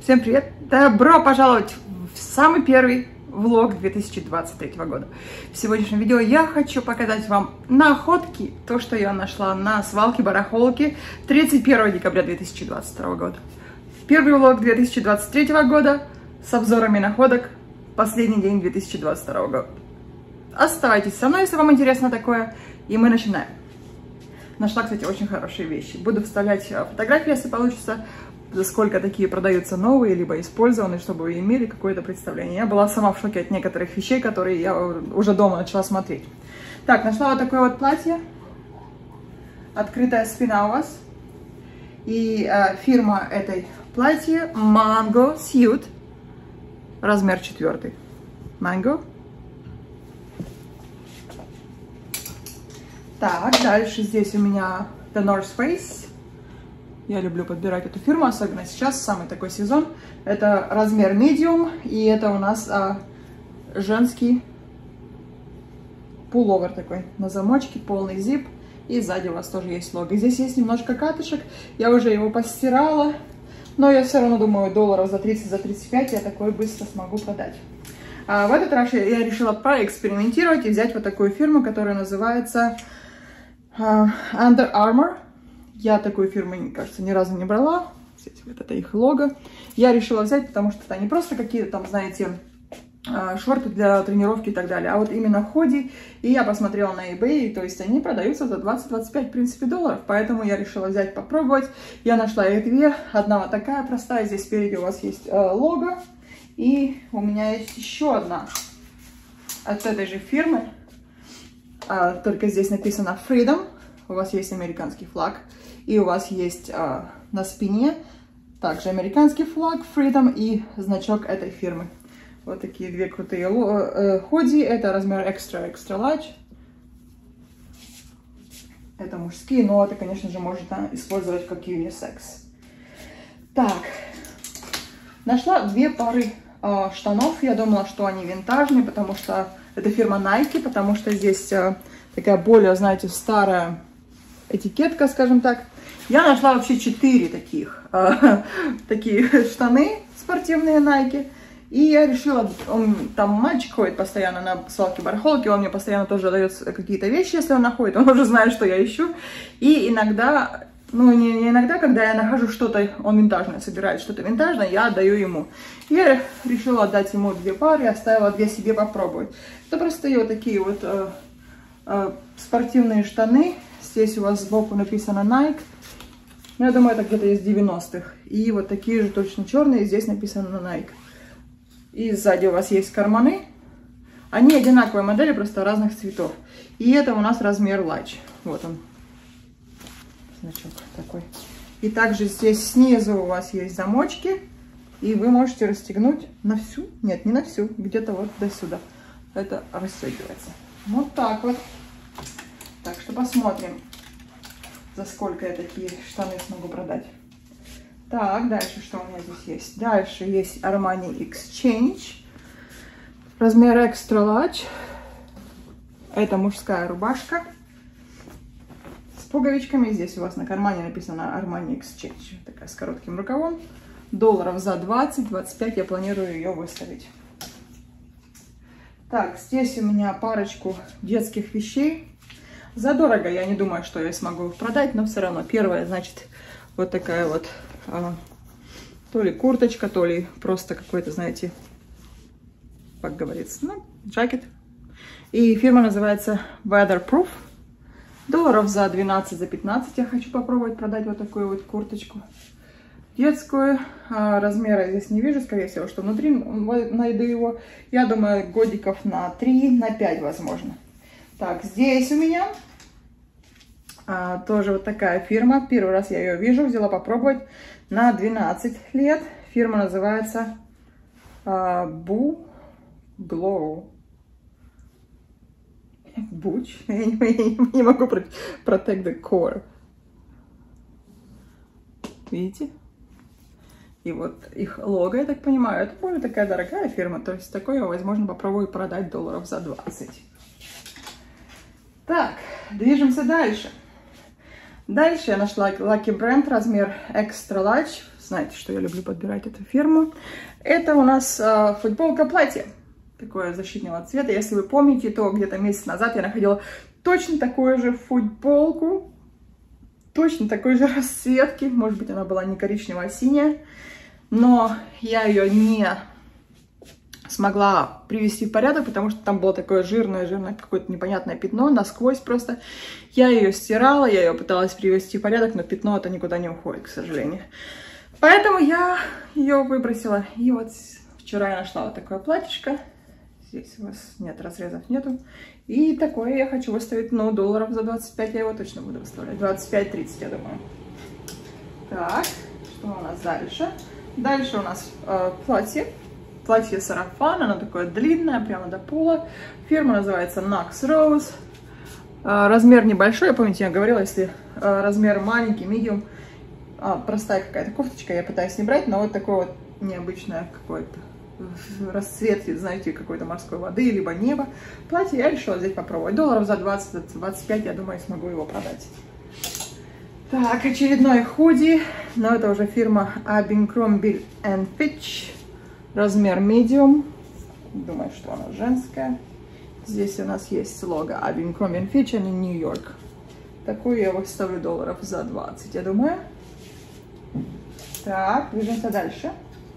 Всем привет! Добро пожаловать в самый первый влог 2023 года. В сегодняшнем видео я хочу показать вам находки, то, что я нашла на свалке-барахолке 31 декабря 2022 года. Первый влог 2023 года с обзорами находок, последний день 2022 года. Оставайтесь со мной, если вам интересно такое, и мы начинаем. Нашла, кстати, очень хорошие вещи. Буду вставлять фотографии, если получится, за сколько такие продаются новые, либо использованные, чтобы вы имели какое-то представление. Я была сама в шоке от некоторых вещей, которые я уже дома начала смотреть. Так, нашла вот такое вот платье. Открытая спина у вас. И фирма этой платья Mango Suit. Размер 4. Mango. Так, дальше здесь у меня The North Face. Я люблю подбирать эту фирму, особенно сейчас, самый такой сезон. Это размер medium, и это у нас женский пуловер такой на замочке, полный зип. И сзади у вас тоже есть лого. Здесь есть немножко катышек, я уже его постирала, но я все равно думаю, долларов за 30, за 35 я такой быстро смогу продать. В этот раз я решила поэкспериментировать и взять вот такую фирму, которая называется Under Armour. Я такую фирму, мне кажется, ни разу не брала. Здесь вот это их лого. Я решила взять, потому что это не просто какие-то там, знаете, шорты для тренировки и так далее, а вот именно ходи. И я посмотрела на eBay, то есть они продаются за 20-25, в принципе, долларов. Поэтому я решила взять, попробовать. Я нашла их две. Одна вот такая простая. Здесь спереди у вас есть лого. И у меня есть еще одна от этой же фирмы. Только здесь написано Freedom. У вас есть американский флаг. И у вас есть на спине также американский флаг Freedom и значок этой фирмы. Вот такие две крутые ходи. Это размер extra large. Это мужские, но это, конечно же, можно использовать как юнисекс. Так. Нашла две пары штанов. Я думала, что они винтажные, потому что это фирма Nike, потому что здесь такая более, знаете, старая этикетка, скажем так. Я нашла вообще 4 такие штаны спортивные Nike. И я решила, там мальчик ходит постоянно на свалке-барахолке, он мне постоянно тоже дает какие-то вещи, если он находит, он уже знает, что я ищу. И иногда, ну не иногда, когда я нахожу что-то, он винтажное собирает, что-то винтажное, я отдаю ему. Я решила отдать ему 2 пары, оставила 2 себе попробовать. Это простые вот такие вот спортивные штаны. Здесь у вас сбоку написано Nike. Ну, я думаю, это где-то из 90-х. И вот такие же точно черные, здесь написано на Nike. И сзади у вас есть карманы. Они одинаковые модели, просто разных цветов. И это у нас размер large. Вот он. Значок такой. И также здесь снизу у вас есть замочки. И вы можете расстегнуть на всю. Нет, не на всю. Где-то вот до сюда. Это расстегивается. Вот так вот. Так что посмотрим, за сколько я такие штаны смогу продать. Так, дальше что у меня здесь есть? Дальше есть Armani Exchange. Размер extra large. Это мужская рубашка. С пуговичками. Здесь у вас на кармане написано Armani Exchange. Такая с коротким рукавом. Долларов за 20-25 я планирую ее выставить. Так, здесь у меня парочку детских вещей. Задорого, я не думаю, что я смогу их продать, но все равно. Первое, значит, вот такая вот, то ли курточка, то ли просто какой-то, знаете, как говорится, ну, джакет. И фирма называется Weatherproof. Долларов за 12, за 15 я хочу попробовать продать вот такую вот курточку. Детскую. Размера здесь не вижу, скорее всего, что внутри найду его. Я думаю, годиков на 3, на 5 возможно. Так, здесь у меня тоже вот такая фирма. Первый раз я ее вижу, взяла попробовать. На 12 лет. Фирма называется Boo Glow. Буч. Я не могу Protect the Core. Видите? И вот их лого, я так понимаю, это более такая дорогая фирма. То есть такое я, возможно, попробую продать долларов за 20. Так, движемся дальше. Дальше я нашла Lucky Brand, размер extra large, знаете, что я люблю подбирать эту фирму. Это у нас футболка-платье. Такое защитного цвета. Если вы помните, то где-то месяц назад я находила точно такую же футболку. Точно такой же расцветки. Может быть, она была не коричневая, а синяя. Но я ее не смогла привести в порядок, потому что там было такое жирное какое-то непонятное пятно, насквозь просто. Я ее стирала, я ее пыталась привести в порядок, но пятно это никуда не уходит, к сожалению. Поэтому я ее выбросила. И вот вчера я нашла вот такое платьишко. Здесь у вас нет, разрезов нету. И такое я хочу выставить, но долларов за 25 я его точно буду выставлять. 25-30, я думаю. Так, что у нас дальше? Дальше у нас платье. Платье-сарафан, оно такое длинное, прямо до пола. Фирма называется Knox Rose. Размер небольшой, помните, я говорила, если размер маленький, medium, простая какая-то кофточка, я пытаюсь не брать, но вот такое вот необычное какое-то расцветки, знаете, какой-то морской воды, либо неба. Платье я решила здесь попробовать. Долларов за 20-25, я думаю, смогу его продать. Так, очередной худи, но это уже фирма Abercrombie & Fitch. Размер medium. Думаю, что она женская. Здесь у нас есть лого Abercrombie & Fitch и Нью-Йорк. Такую я выставлю долларов за 20, я думаю. Так, движемся дальше.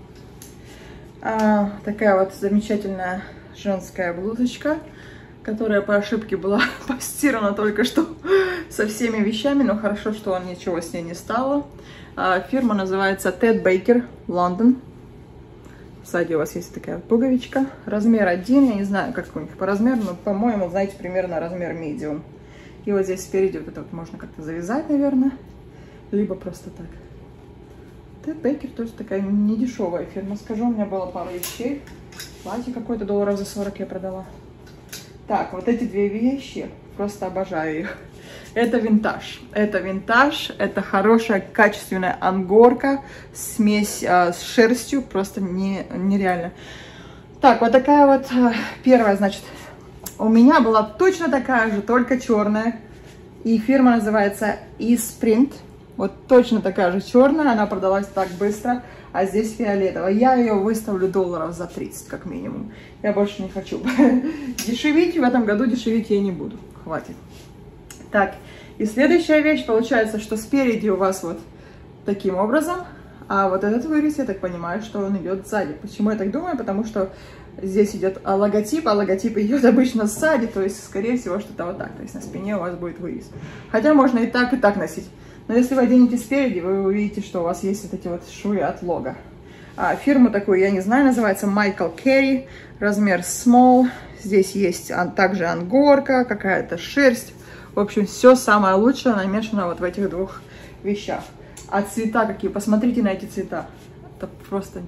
Такая вот замечательная женская блузочка, которая по ошибке была постирана только что со всеми вещами, но хорошо, что ничего с ней не стало. Фирма называется Ted Baker London. Сзади у вас есть такая пуговичка. Размер 1, я не знаю, как у них по размеру, но, по-моему, знаете, примерно размер medium. И вот здесь спереди вот это вот можно как-то завязать, наверное, либо просто так. Ted Baker тоже такая недешевая фирма, скажу, у меня было пару вещей. Платье какое-то долларов за 40 я продала. Так, вот эти две вещи, просто обожаю их. Это винтаж. Это винтаж, это хорошая качественная ангорка, смесь с шерстью, просто нереально. Так, вот такая вот первая, значит, у меня была точно такая же, только черная. И фирма называется eSprint. Вот точно такая же черная, она продалась так быстро, а здесь фиолетовая. Я ее выставлю долларов за 30, как минимум. Я больше не хочу дешевить, в этом году дешевить я не буду. Хватит. Так, и следующая вещь, получается, что спереди у вас вот таким образом, а вот этот вырез, я так понимаю, что он идет сзади. Почему я так думаю? Потому что здесь идет логотип, а логотип идет обычно сзади, то есть, скорее всего, что-то вот так. То есть на спине у вас будет вырез. Хотя можно и так носить. Но если вы оденете спереди, вы увидите, что у вас есть вот эти вот швы от лого. Фирму такую, я не знаю, называется Michael Carey, размер small. Здесь есть также ангорка, какая-то шерсть. В общем, все самое лучшее намешано вот в этих двух вещах. А цвета какие, посмотрите на эти цвета. Это просто...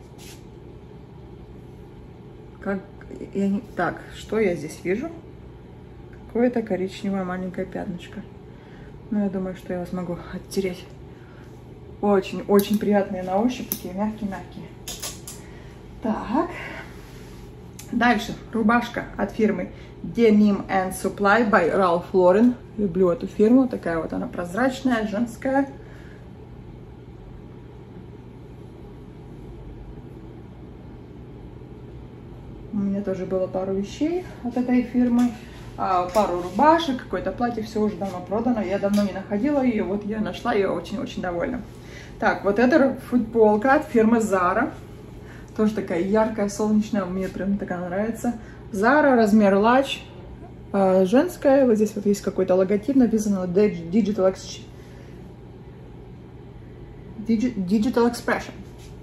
Так, что я здесь вижу? Какое-то коричневое маленькое пятнышко. Ну, я думаю, что я его смогу оттереть. Очень-очень приятные на ощупь, такие мягкие-мягкие. Так. Дальше. Рубашка от фирмы Denim & Supply by Ralph Lauren. Люблю эту фирму. Такая вот она прозрачная, женская. У меня тоже было пару вещей от этой фирмы. Пару рубашек, какое-то платье, все уже давно продано. Я давно не находила ее, вот я нашла ее, очень-очень довольна. Так, вот эта футболка от фирмы Zara. Тоже такая яркая, солнечная, мне прям такая нравится. Zara, размер large, женская. Вот здесь вот есть какой-то логотип, написано Digital Expression.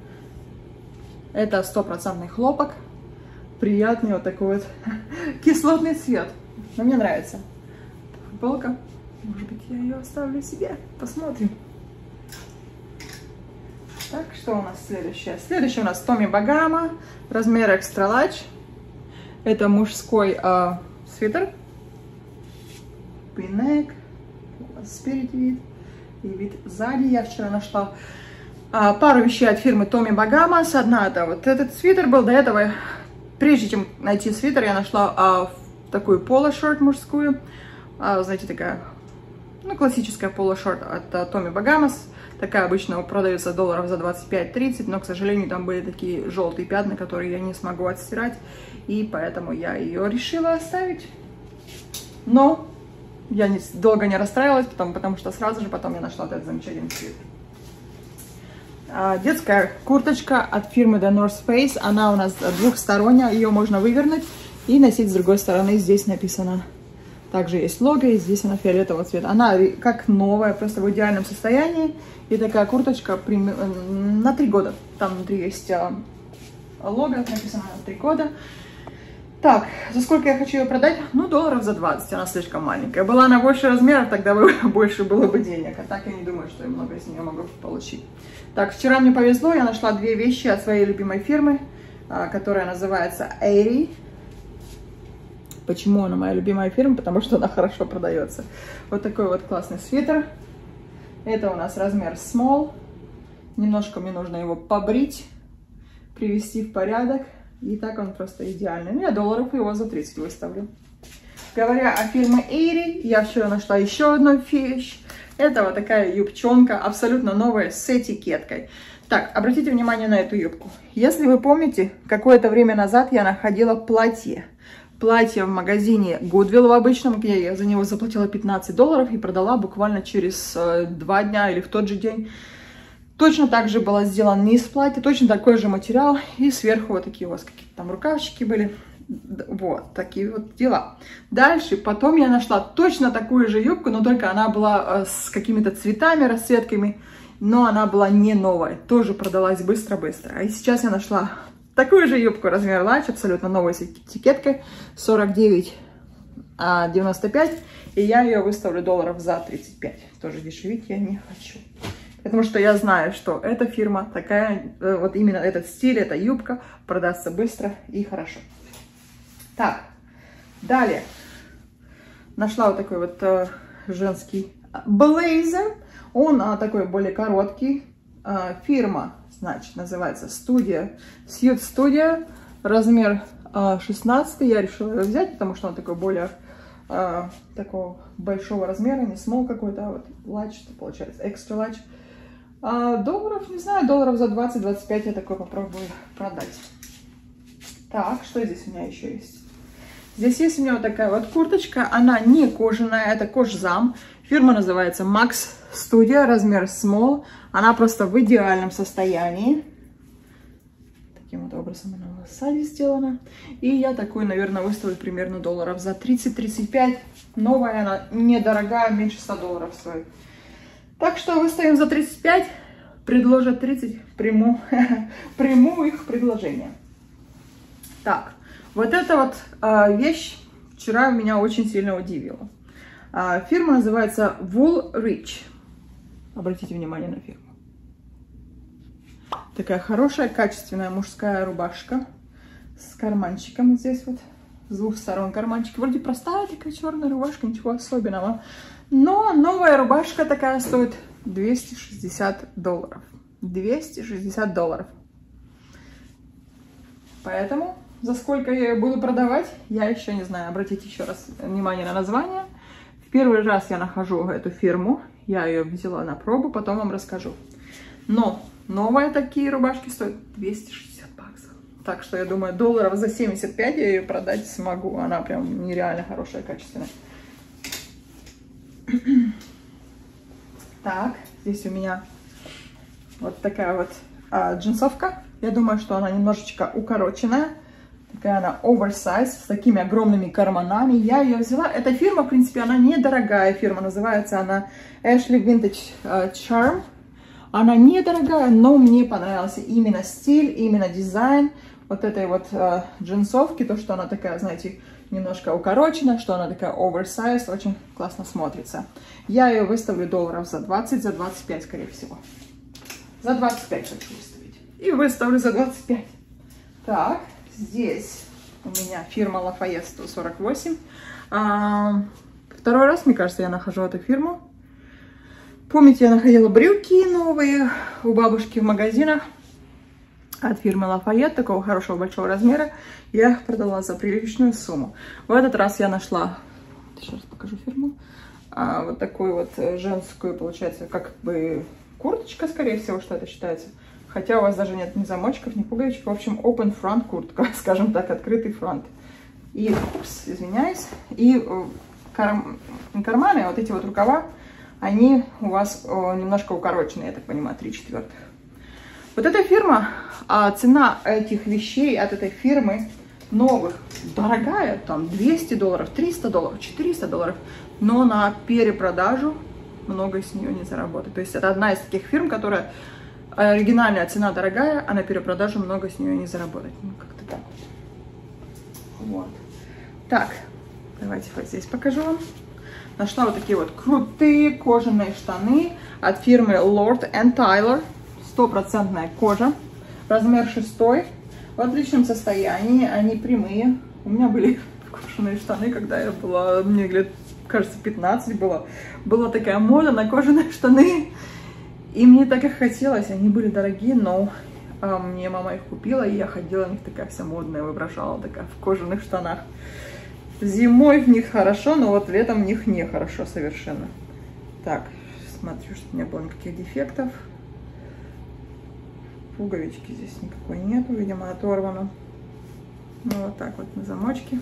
Это 100% хлопок. Приятный вот такой вот кислотный цвет. Но мне нравится. Футболка. Может быть, я ее оставлю себе. Посмотрим. Так, что у нас следующее? Следующее у нас Tommy Bahama. Размер extra large. Это мужской свитер. Пинек. Спереди вид. И вид сзади. Я вчера нашла пару вещей от фирмы Tommy Bahama. Одна это вот этот свитер был. До этого, прежде чем найти свитер, я нашла такую поло-шорт мужскую. Знаете, такая, ну, классическая поло-шорт от Tommy Bahama. Такая обычно продается долларов за 25-30, но, к сожалению, там были такие желтые пятна, которые я не смогу отстирать, и поэтому я ее решила оставить. Но я долго не расстраивалась, потому что сразу же потом я нашла этот замечательный цвет. Детская курточка от фирмы The North Face. Она у нас двухсторонняя, ее можно вывернуть и носить с другой стороны. Здесь написано, также есть лого, и здесь она фиолетового цвета. Она как новая, просто в идеальном состоянии. И такая курточка на 3 года. Там внутри есть лого, написано на 3 года. Так, за сколько я хочу ее продать? Ну, долларов за 20, она слишком маленькая. Была она больше размеров, тогда бы больше было бы денег. А так я не думаю, что я много из нее могу получить. Так, вчера мне повезло, я нашла 2 вещи от своей любимой фирмы, которая называется Aerie. Почему она моя любимая фирма? Потому что она хорошо продается. Вот такой вот классный свитер. Это у нас размер small. Немножко мне нужно его побрить, привести в порядок. И так он просто идеальный. Ну, я долларов его за 30 выставлю. Говоря о фирме Aerie, я вчера нашла еще одну вещь. Это вот такая юбчонка, абсолютно новая, с этикеткой. Так, обратите внимание на эту юбку. Если вы помните, какое-то время назад я находила платье. Платье в магазине Goodwill в обычном, где я за него заплатила $15 и продала буквально через 2 дня или в тот же день. Точно так же было сделан низ платья, точно такой же материал. И сверху вот такие у вас какие-то там рукавчики были. Вот такие вот дела. Дальше, потом я нашла точно такую же юбку, но только она была с какими-то цветами, расцветками. Но она была не новая, тоже продалась быстро-быстро. А сейчас я нашла такую же юбку размер large, абсолютно новой с этикеткой, 49,95. И я ее выставлю долларов за 35. Тоже дешевить я не хочу. Потому что я знаю, что эта фирма такая, вот именно этот стиль, эта юбка продастся быстро и хорошо. Так, далее. Нашла вот такой вот женский блейзер. Он такой более короткий. Фирма, значит, называется Suit Studio. Размер 16. Я решила его взять, потому что он такой более такого большого размера. Не small какой-то, а вот large, получается, extra large. Долларов, не знаю, долларов за 20-25 я такой попробую продать. Так, что здесь у меня еще есть? Здесь есть у меня вот такая вот курточка. Она не кожаная, это кожзам. Фирма называется Max Studio, размер small. Она просто в идеальном состоянии. Таким вот образом она в саде сделана. И я такую, наверное, выставлю примерно долларов за 30-35. Новая она недорогая, меньше $100 стоит. Так что выставим за 35, предложат 30, приму их предложение. Так, вот эта вот вещь вчера меня очень сильно удивила. Фирма называется Woolrich. Обратите внимание на фирму. Такая хорошая, качественная мужская рубашка с карманчиком здесь вот. С 2 сторон карманчики. Вроде простая такая черная рубашка, ничего особенного. Но новая рубашка такая стоит $260. $260. Поэтому за сколько я ее буду продавать, я еще не знаю. Обратите еще раз внимание на название. В первый раз я нахожу эту фирму. Я ее взяла на пробу, потом вам расскажу. Но новые такие рубашки стоят $260. Так что я думаю, долларов за 75 я ее продать смогу. Она прям нереально хорошая, качественная. Так, здесь у меня вот такая вот джинсовка. Я думаю, что она немножечко укороченная. Такая она oversize, с такими огромными карманами. Я ее взяла. Эта фирма, в принципе, она недорогая фирма. Называется она Ashley Vintage Charm. Она недорогая, но мне понравился именно стиль, именно дизайн вот этой вот джинсовки. То, что она такая, знаете, немножко укорочена, что она такая oversized, очень классно смотрится. Я ее выставлю долларов за 20, за 25, скорее всего. За 25 хочу выставить. И выставлю за 25. Так, здесь у меня фирма Lafayette 148. Второй раз, мне кажется, я нахожу эту фирму. Помните, я находила брюки новые у бабушки в магазинах от фирмы Lafayette, такого хорошего большого размера. Я их продала за приличную сумму. В этот раз я нашла, еще раз покажу фирму, вот такую вот женскую, получается, как бы курточка, скорее всего, что это считается. Хотя у вас даже нет ни замочков, ни пуговичек. В общем, open front куртка, скажем так, открытый фронт. И, извиняюсь, и карманы, вот эти вот рукава, они у вас немножко укорочены, я так понимаю, 3/4. Вот эта фирма, цена этих вещей от этой фирмы новых дорогая, там $200, $300, $400, но на перепродажу много с нее не заработать. То есть это одна из таких фирм, которая оригинальная цена дорогая, а на перепродажу много с нее не заработать. Ну, как-то так. Вот. Так, давайте вот здесь покажу вам. Нашла вот такие вот крутые кожаные штаны от фирмы Lord & Taylor. 100% кожа. Размер 6. В отличном состоянии. Они прямые. У меня были кожаные штаны, когда я была, мне лет, кажется, 15 было. Была такая мода на кожаные штаны. И мне так и хотелось. Они были дорогие, но мне мама их купила, и я ходила в них такая вся модная, воображала такая в кожаных штанах. Зимой в них хорошо, но вот летом в них не хорошо совершенно. Так, смотрю, чтобы не было никаких дефектов. Пуговички здесь никакой нету, видимо, оторвано. Ну, вот так вот на замочке.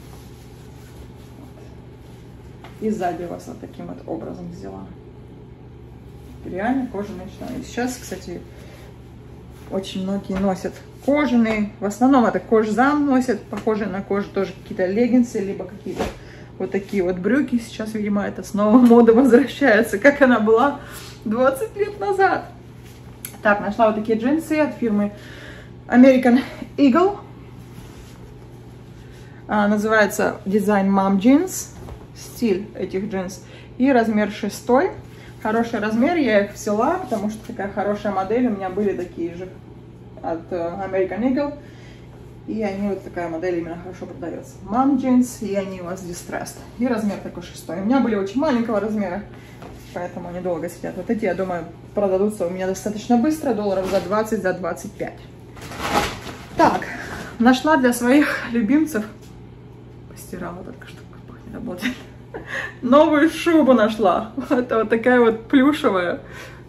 И сзади у вас вот таким вот образом взяла. Реально кожаные штаны. Сейчас, кстати, очень многие носят кожаные. В основном это кожзам носят, похожие на кожу, тоже какие-то леггинсы, либо какие-то вот такие вот брюки. Сейчас, видимо, это снова мода возвращается, как она была 20 лет назад. Так, нашла вот такие джинсы от фирмы American Eagle. Называется дизайн Mom Jeans. Стиль этих джинс. И размер 6. Хороший размер, я их взяла, потому что такая хорошая модель. У меня были такие же от American Eagle. И они, вот такая модель именно хорошо продается. Mom Jeans, и они у вас distressed. И размер такой 6. У меня были очень маленького размера, поэтому они долго сидят. Вот эти, я думаю, продадутся у меня достаточно быстро, долларов за 20, за 25. Так, нашла для своих любимцев. Постирала только что, как не работает. Новую шубу нашла. Это вот такая вот плюшевая.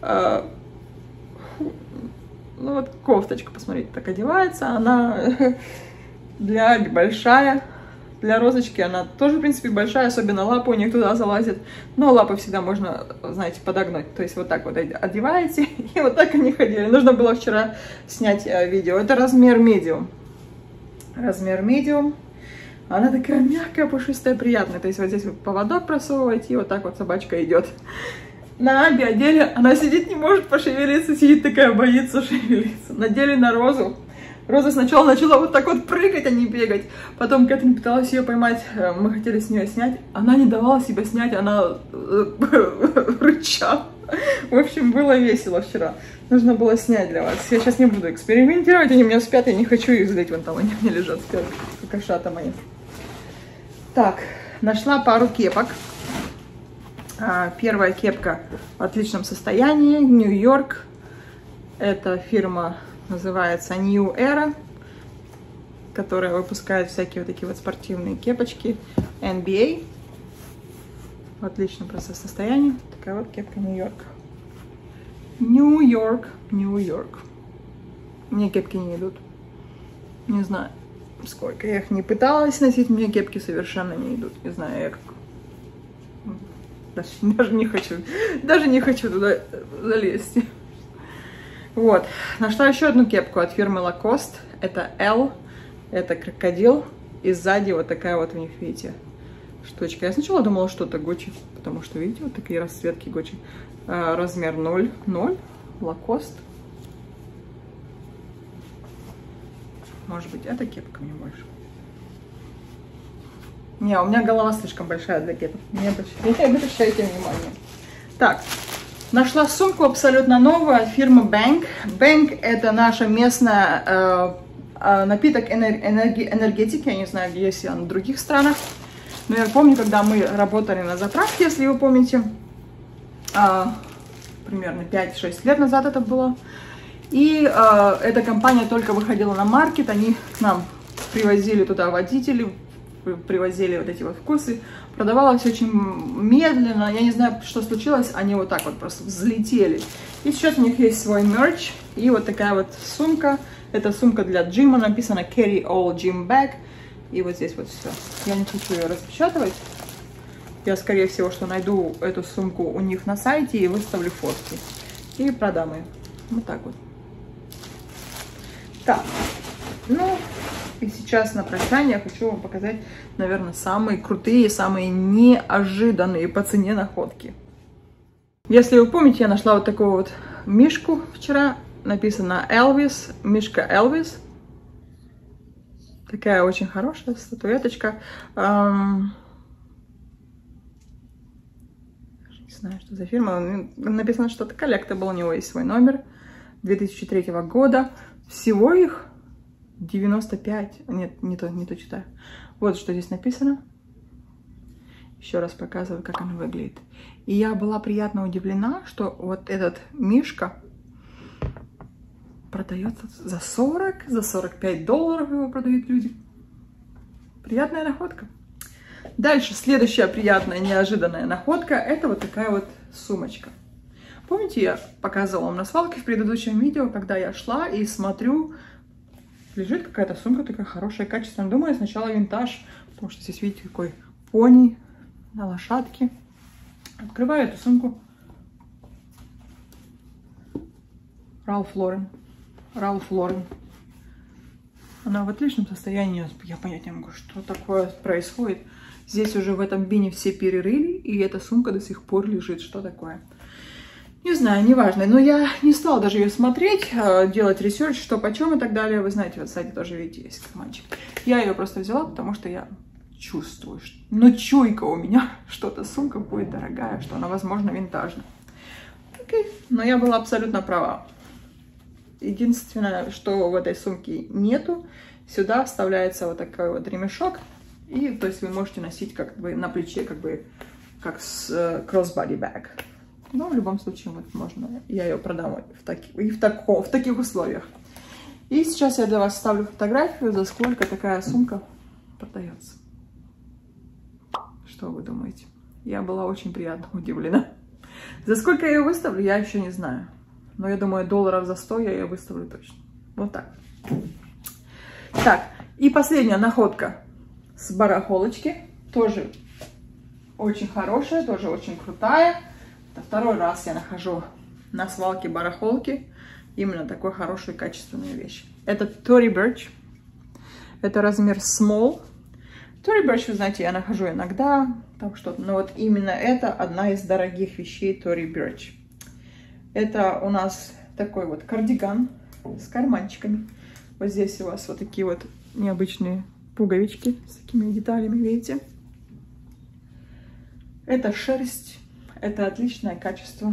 Ну вот кофточка, посмотрите, так одевается. Она для большая. Для розочки она тоже, в принципе, большая. Особенно лапа у них туда залазит. Но лапы всегда можно, знаете, подогнуть. То есть вот так вот одеваете. И вот так они ходили. Нужно было вчера снять видео. Это размер medium. Размер medium. Она такая мягкая, пушистая, приятная. То есть вот здесь вот поводок просовываете, и вот так вот собачка идет. На Аби одели, она сидит, не может пошевелиться, сидит такая, боится шевелиться. Надели на Розу. Роза сначала начала вот так вот прыгать, а не бегать. Потом Кэтрин пыталась ее поймать, мы хотели с нее снять. Она не давала себя снять, она рычала. В общем, было весело вчера. Нужно было снять для вас. Я сейчас не буду экспериментировать, они у меня спят, я не хочу их злить. Вон там они мне лежат, спят, кошата мои. Так, нашла пару кепок. Первая кепка в отличном состоянии, Нью-Йорк. Эта фирма называется New Era, которая выпускает всякие вот такие вот спортивные кепочки. NBA. В отличном просто состоянии. Такая вот кепка Нью-Йорк. Нью-Йорк, Нью-Йорк. Мне кепки не идут. Не знаю, сколько я их не пыталась носить, мне кепки совершенно не идут. Не знаю, я как... Даже не хочу туда залезть. Вот. Нашла еще одну кепку от фирмы Lacoste. Это L. Это крокодил. И сзади вот такая вот у них, видите, штучка. Я сначала думала, что это Gucci, потому что, видите, вот такие расцветки Gucci. Размер 0. Lacoste. Может быть, эта кепка мне больше. Не, у меня голова слишком большая для кепок. Не обращайте внимания. Так, нашла сумку абсолютно новую от фирмы Bank. Bank — это наша местная напиток энергетики. Я не знаю, где есть он в других странах. Но я помню, когда мы работали на заправке, если вы помните, примерно 5-6 лет назад это было. И эта компания только выходила на маркет. Они к нам привозили туда водителей, привозили вот эти вот вкусы. Продавалось очень медленно, я не знаю, что случилось, они вот так вот просто взлетели. И сейчас у них есть свой мерч, и вот такая вот сумка. Это сумка для джима, написано Carry All Gym Bag. И вот здесь вот все. Я не хочу ее распечатывать. Я, скорее всего, что найду эту сумку у них на сайте и выставлю фотки. И продам ее. Вот так вот. Так, ну, и сейчас на прощание хочу вам показать, наверное, самые крутые, самые неожиданные по цене находки. Если вы помните, я нашла вот такую вот мишку вчера. Написано Elvis, мишка Elvis. Такая очень хорошая статуэточка. Не знаю, что за фирма. Написано, что это collectible, у него есть свой номер. 2003 года. Всего их 95. Нет, не то читаю. Вот что здесь написано. Еще раз показываю, как она выглядит. И я была приятно удивлена, что вот этот мишка продается за 40, за 45 долларов его продают люди. Приятная находка. Дальше, следующая приятная, неожиданная находка, это вот такая вот сумочка. Помните, я показывала вам на свалке в предыдущем видео, когда я шла и смотрю, лежит какая-то сумка такая хорошая, качественная. Думаю, сначала винтаж, потому что здесь, видите, какой пони на лошадке. Открываю эту сумку. Ральф Лорен. Она в отличном состоянии. Я понять не могу, что такое происходит. Здесь уже в этом бине все перерыли, и эта сумка до сих пор лежит. Что такое? Не знаю, неважно. Но я не стала даже ее смотреть, делать ресерч, что почем и так далее. Вы знаете, вот сзади тоже, видите, есть карманчик. Я ее просто взяла, потому что я чувствую, но чуйка у меня, что эта сумка будет дорогая, что она, возможно, винтажная. Окей, но я была абсолютно права. Единственное, что в этой сумке нету, сюда вставляется вот такой вот ремешок, и то есть вы можете носить как бы на плече, как с crossbody bag. Но в любом случае вот можно, я ее продам в таких условиях. И сейчас я для вас ставлю фотографию, за сколько такая сумка продается. Что вы думаете? Я была очень приятно удивлена. За сколько я ее выставлю, я еще не знаю. Но я думаю, долларов за 100 я ее выставлю точно. Вот так. Так, и последняя находка с барахолочки. Тоже очень хорошая, тоже очень крутая. Это второй раз я нахожу на свалке барахолки именно такой хорошую качественную вещь. Это Tory Burch. Это размер small. Tory Burch, вы знаете, я нахожу иногда. Там что-то. Но вот именно это одна из дорогих вещей Tory Burch. Это у нас такой вот кардиган с карманчиками. Вот здесь у вас вот такие вот необычные пуговички с такими деталями, видите? Это шерсть. Это отличное качество.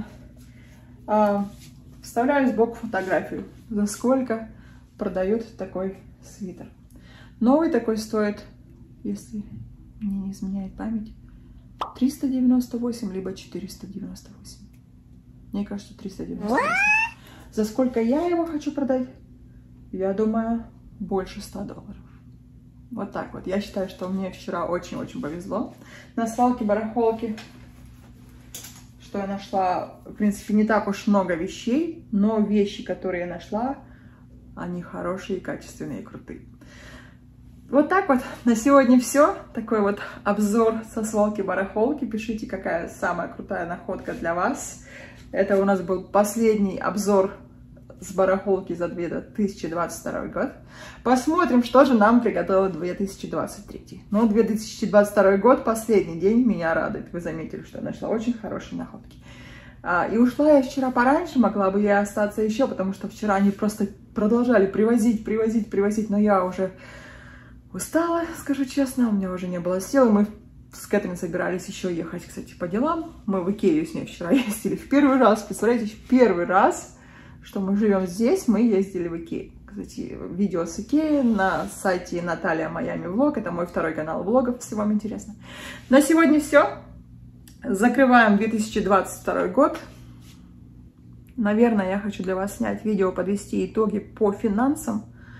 Вставляю сбоку фотографию. За сколько продают такой свитер. Новый такой стоит, если мне не изменяет память, 398 либо 498. Мне кажется, 398. За сколько я его хочу продать? Я думаю, больше 100 долларов. Вот так вот. Я считаю, что мне вчера очень-очень повезло. На свалке барахолки, что я нашла, в принципе, не так уж много вещей, но вещи, которые я нашла, они хорошие, качественные и крутые. Вот так вот. На сегодня все. Такой вот обзор со свалки барахолки. Пишите, какая самая крутая находка для вас. Это у нас был последний обзор с барахолки за 2022 год. Посмотрим, что же нам приготовил 2023. Но 2022 год, последний день, меня радует. Вы заметили, что я нашла очень хорошие находки. И ушла я вчера пораньше, могла бы я остаться еще, потому что вчера они просто продолжали привозить, но я уже устала, скажу честно, у меня уже не было сил. Мы с Кэтрин собирались еще ехать, кстати, по делам. Мы в Икею с ней вчера ездили в первый раз. Представляете, в первый раз, что мы живем здесь, мы ездили в Икею. Кстати, видео с Икеи на сайте Наталья Майами Влог. Это мой второй канал влогов, если вам интересно. На сегодня все. Закрываем 2022 год. Наверное, я хочу для вас снять видео, подвести итоги по финансам.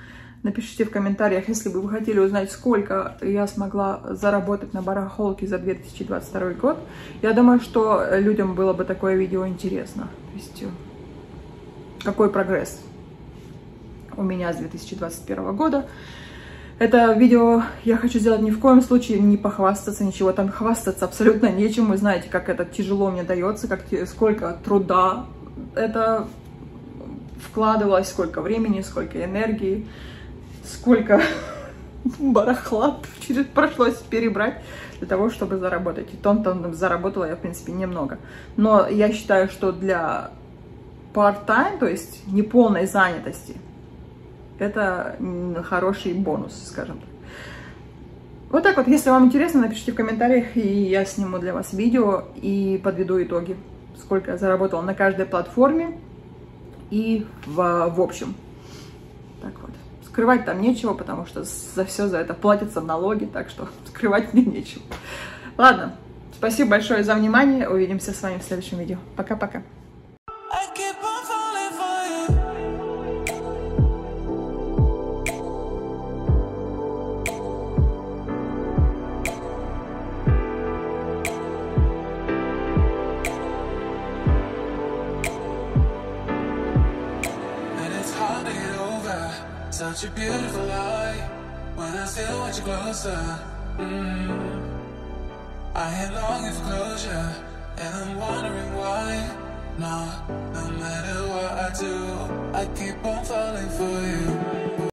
Напишите в комментариях, если бы вы хотели узнать, сколько я смогла заработать на барахолке за 2022 год. Я думаю, что людям было бы такое видео интересно. То есть, какой прогресс у меня с 2021 года. Это видео я хочу сделать ни в коем случае не похвастаться, ничего там хвастаться абсолютно нечем. Вы знаете, как это тяжело мне дается, сколько труда это вкладывалось, сколько времени, сколько энергии, сколько барахла пришлось перебрать для того, чтобы заработать. И там заработала я, в принципе, немного. Но я считаю, что для part-time, то есть неполной занятости, это хороший бонус, скажем так. Вот так вот, если вам интересно, напишите в комментариях, и я сниму для вас видео и подведу итоги, сколько я заработала на каждой платформе и в общем. Так вот, скрывать там нечего, потому что за все за это платятся налоги, так что скрывать мне нечего. Ладно, спасибо большое за внимание, увидимся с вами в следующем видео. Пока-пока. Such a beautiful lie when I still want you closer. I ain't longing for closure, and I'm wondering why. No matter what I do, I keep on falling for you.